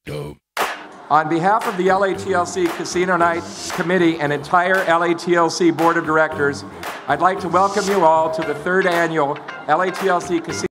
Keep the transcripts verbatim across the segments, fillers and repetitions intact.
Dope. On behalf of the L A T L C Casino Night Committee and entire L A T L C Board of Directors, I'd like to welcome you all to the third annual L A T L C Casino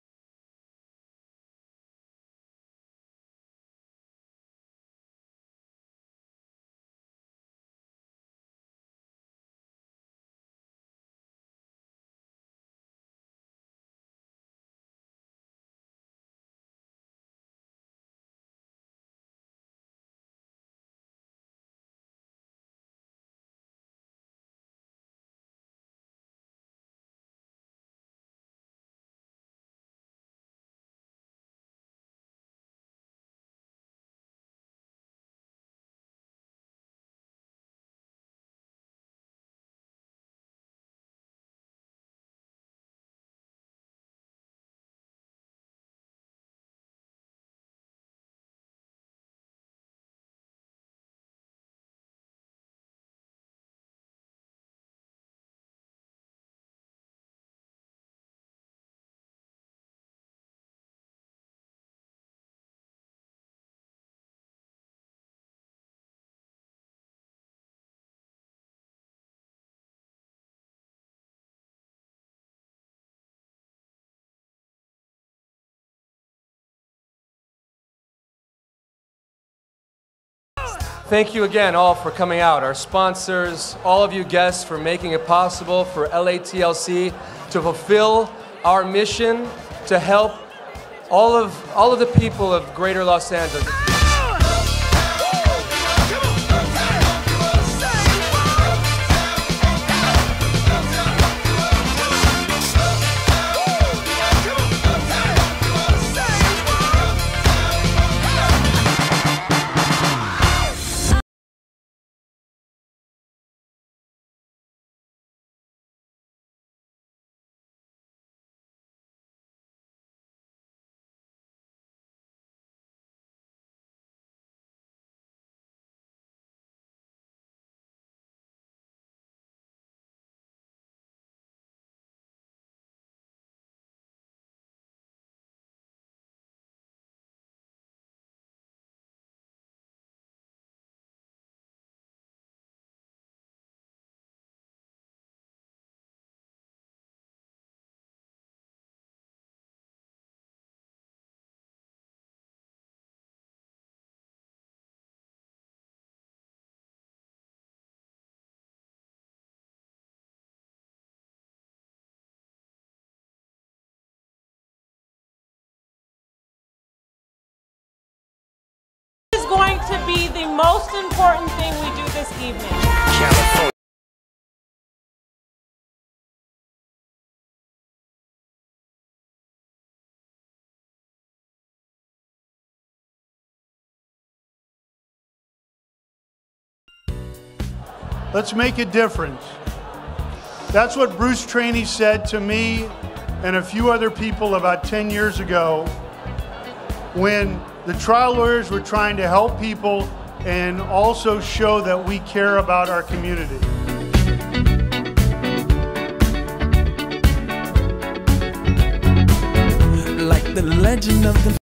Thank you again all for coming out, our sponsors, all of you guests for making it possible for L A T L C to fulfill our mission to help all of, all of the people of Greater Los Angeles. Is going to be the most important thing we do this evening. Let's make a difference. That's what Bruce Trainey said to me and a few other people about ten years ago when the trial lawyers were trying to help people and also show that we care about our community. Like the legend of the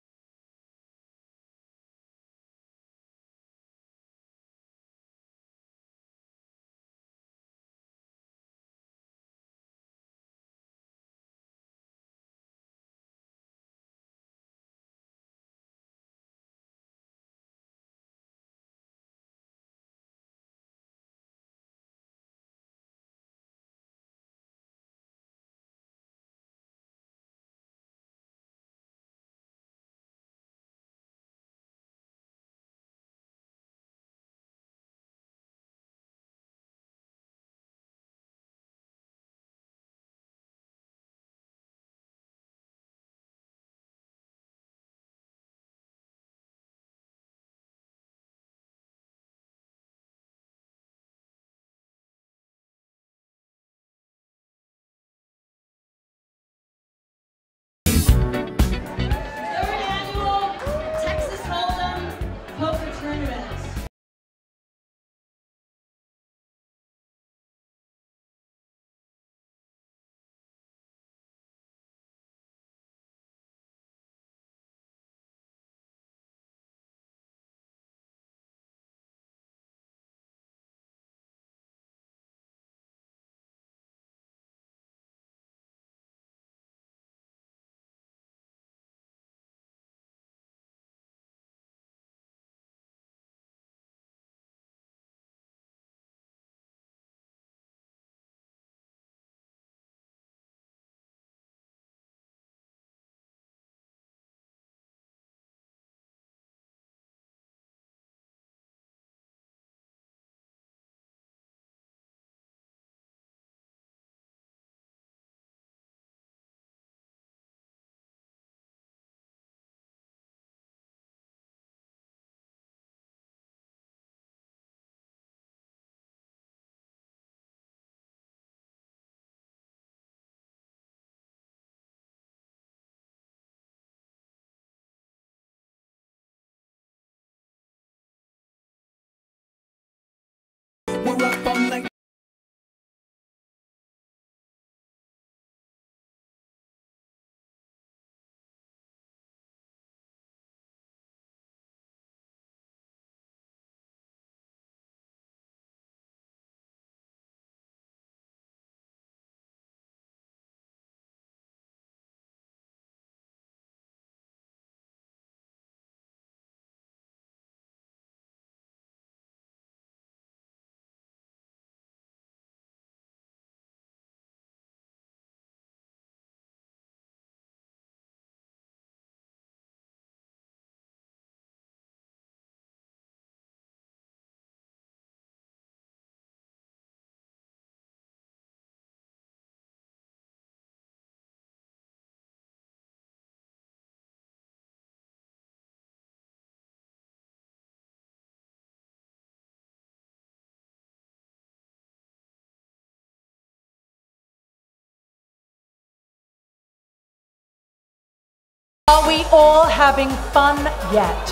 Are we all having fun yet?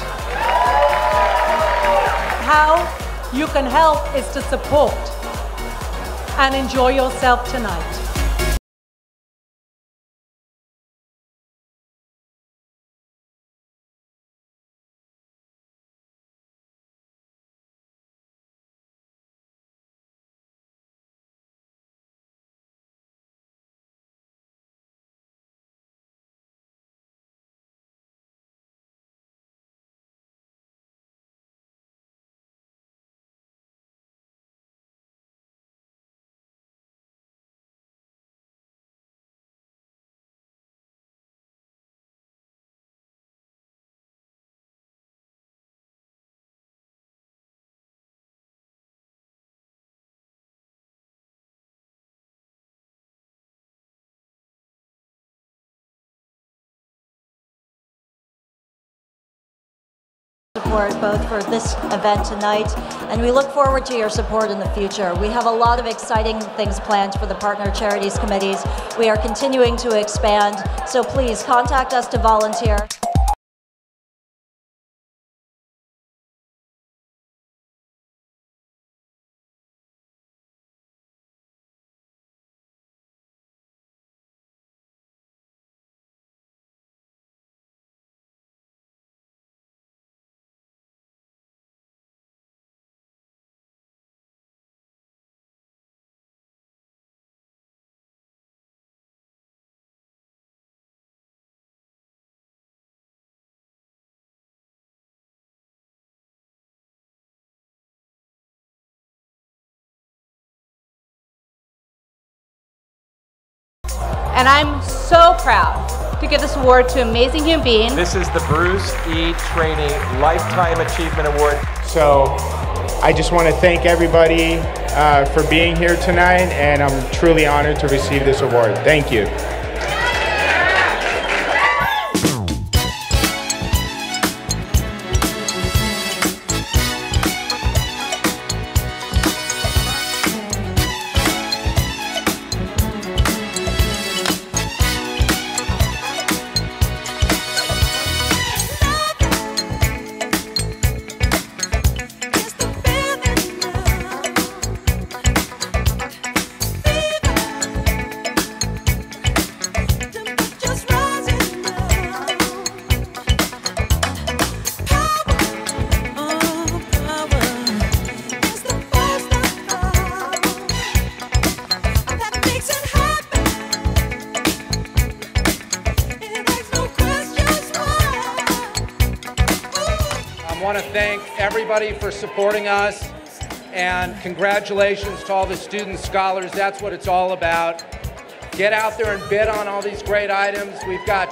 How you can help is to support and enjoy yourself tonight. Support both for this event tonight, and we look forward to your support in the future. We have a lot of exciting things planned for the Partner Charities Committees. We are continuing to expand, so please contact us to volunteer. And I'm so proud to give this award to amazing human being. This is the Bruce E. Trainee Lifetime Achievement Award. So I just want to thank everybody uh, for being here tonight, and I'm truly honored to receive this award. Thank you. I want to thank everybody for supporting us, and congratulations to all the students, scholars. That's what it's all about. Get out there and bid on all these great items. We've got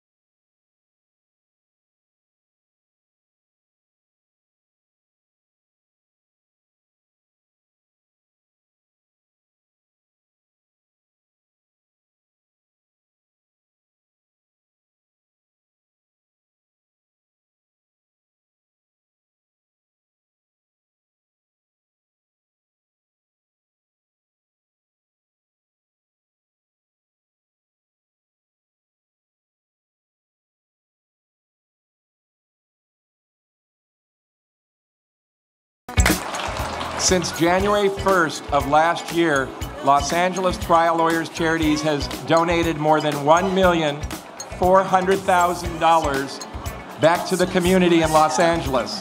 Since January first of last year, Los Angeles Trial Lawyers Charities has donated more than one million four hundred thousand dollars back to the community in Los Angeles.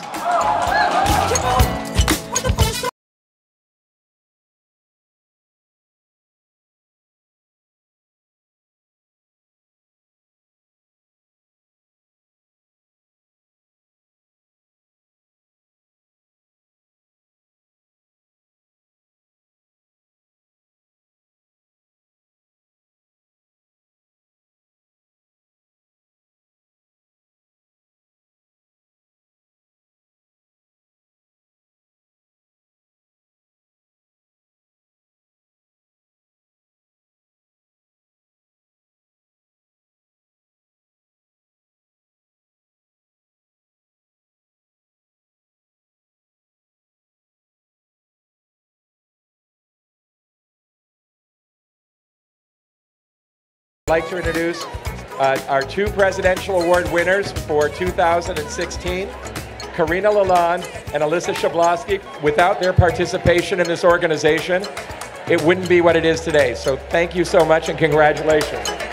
I'd like to introduce Uh, our two Presidential Award winners for two thousand sixteen, Karina Lalonde and Alyssa Shablosky. Without their participation in this organization, it wouldn't be what it is today. So thank you so much and congratulations.